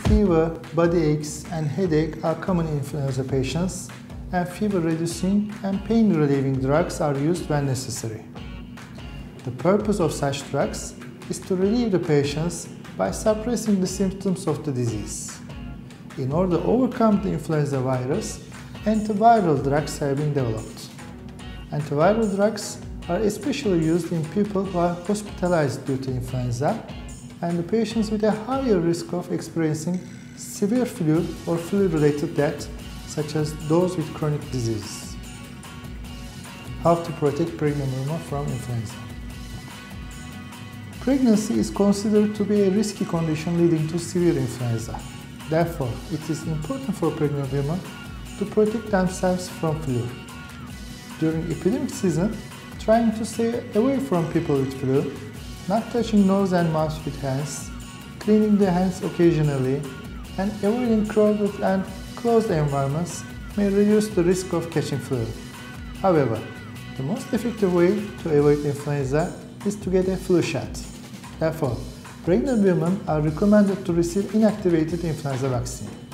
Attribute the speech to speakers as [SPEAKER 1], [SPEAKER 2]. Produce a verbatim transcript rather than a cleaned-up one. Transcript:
[SPEAKER 1] fever, body aches, and headache are common in influenza patients, and fever-reducing and pain-relieving drugs are used when necessary. The purpose of such drugs is to relieve the patients by suppressing the symptoms of the disease. In order to overcome the influenza virus, antiviral drugs have been developed. Antiviral drugs are especially used in people who are hospitalized due to influenza and the patients with a higher risk of experiencing severe flu or flu-related death, such as those with chronic disease. How to protect pregnant women from influenza? Pregnancy is considered to be a risky condition leading to severe influenza. Therefore, it is important for pregnant women to protect themselves from flu. During epidemic season, trying to stay away from people with flu, not touching nose and mouth with hands, cleaning the hands occasionally, and avoiding crowded and closed environments may reduce the risk of catching flu. However, the most effective way to avoid influenza is to get a flu shot. Therefore, pregnant women are recommended to receive inactivated influenza vaccine.